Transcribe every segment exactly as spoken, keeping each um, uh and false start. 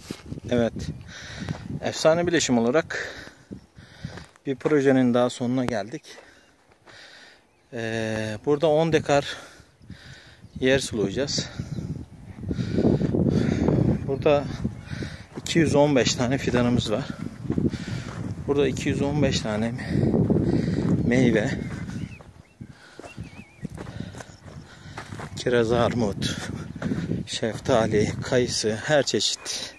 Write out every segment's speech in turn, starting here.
Evet, efsane bileşim olarak bir projenin daha sonuna geldik. Ee, burada on dekar yer sulayacağız. Burada iki yüz on beş tane fidanımız var. Burada iki yüz on beş tane meyve, kiraz, armut, şeftali, kayısı, her çeşit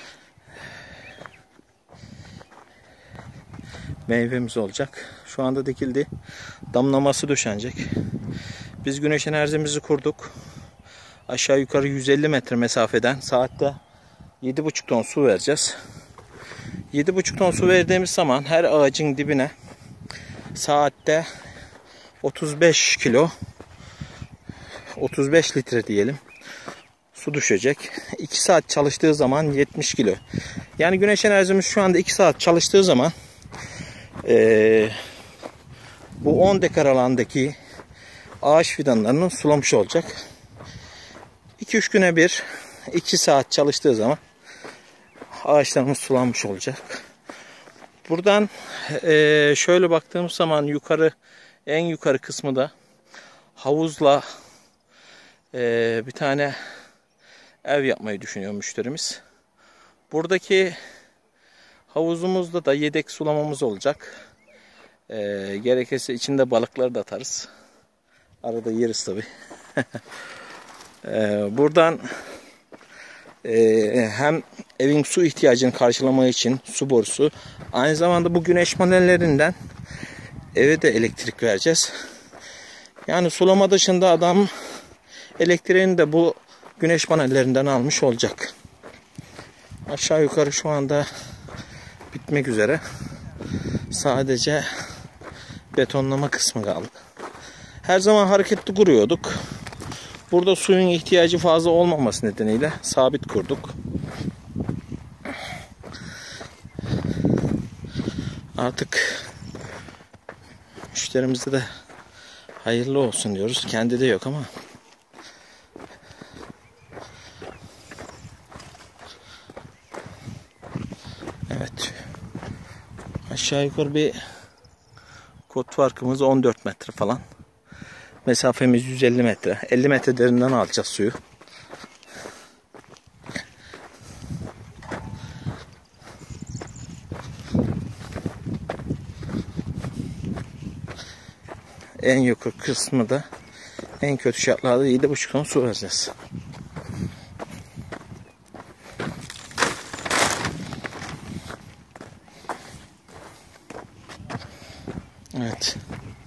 meyvemiz olacak. Şu anda dikildi. Damlaması döşenecek. Biz güneş enerjimizi kurduk. Aşağı yukarı yüz elli metre mesafeden saatte yedi buçuk ton su vereceğiz. yedi buçuk ton su verdiğimiz zaman her ağacın dibine saatte otuz beş kilo, otuz beş litre diyelim, su düşecek. iki saat çalıştığı zaman yetmiş kilo. Yani güneş enerjimiz şu anda iki saat çalıştığı zaman ee, bu on dekar alandaki ağaç fidanlarını sulamış olacak. iki üç güne bir, iki saat çalıştığı zaman ağaçlarımız sulanmış olacak. Buradan e, şöyle baktığımız zaman yukarı, en yukarı kısmı da havuzla e, bir tane ev yapmayı düşünüyor müşterimiz. Buradaki havuzumuzda da yedek sulamamız olacak. E, gerekirse içinde balıkları da atarız. Arada yeriz tabi. e, buradan e, hem evin su ihtiyacını karşılamak için su borusu, aynı zamanda bu güneş panellerinden eve de elektrik vereceğiz. Yani sulama dışında adam elektriğini de bu güneş panellerinden almış olacak. Aşağı yukarı şu anda bitmek üzere. Sadece betonlama kısmı kaldı. Her zaman hareketli kuruyorduk. Burada suyun ihtiyacı fazla olmaması nedeniyle sabit kurduk. Artık müşterimize de hayırlı olsun diyoruz. Kendi de yok ama. Evet. Aşağı yukarı bir kod farkımız on dört metre falan. Mesafemiz yüz elli metre. elli metre derinden alacağız suyu. En yukarı kısmı da en kötü şartlarda yedi buçuk ton su vereceğiz. Evet.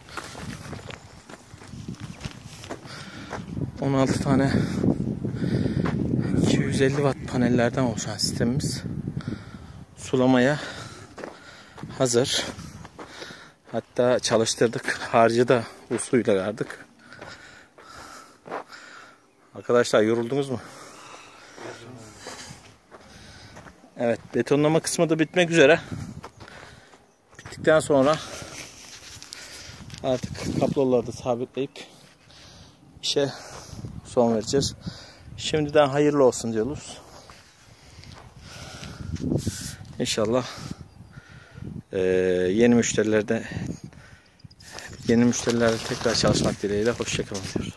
on altı tane iki yüz elli watt panellerden oluşan sistemimiz sulamaya hazır. Hatta çalıştırdık. Harcı da bu suyla verdik. Arkadaşlar yoruldunuz mu? Evet, betonlama kısmı da bitmek üzere. Bittikten sonra artık kabloları da sabitleyip işe son vereceğiz. Şimdiden hayırlı olsun diyoruz. İnşallah e, yeni müşterilerde yeni müşterilerle tekrar çalışmak dileğiyle. Hoşça kalın diyoruz.